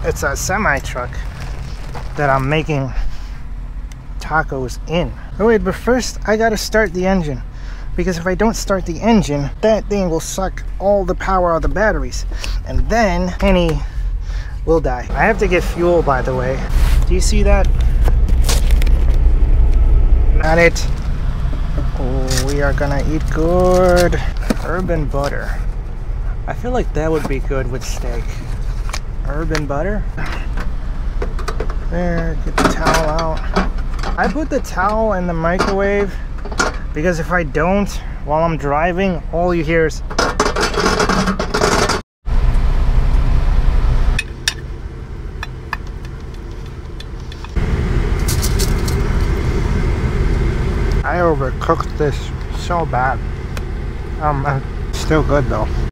It's a semi-truck that I'm making tacos in. Oh wait, but first I gotta start the engine, because if I don't start the engine, that thing will suck all the power out of the batteries, and then Henny will die. I have to get fuel, by the way. Do you see that? Got it. Oh, we are gonna eat good. Urban butter. I feel like that would be good with steak. Urban butter. There, get the towel out. I put the towel in the microwave because if I don't, while I'm driving, all you hear is I overcooked this so bad. Still good though.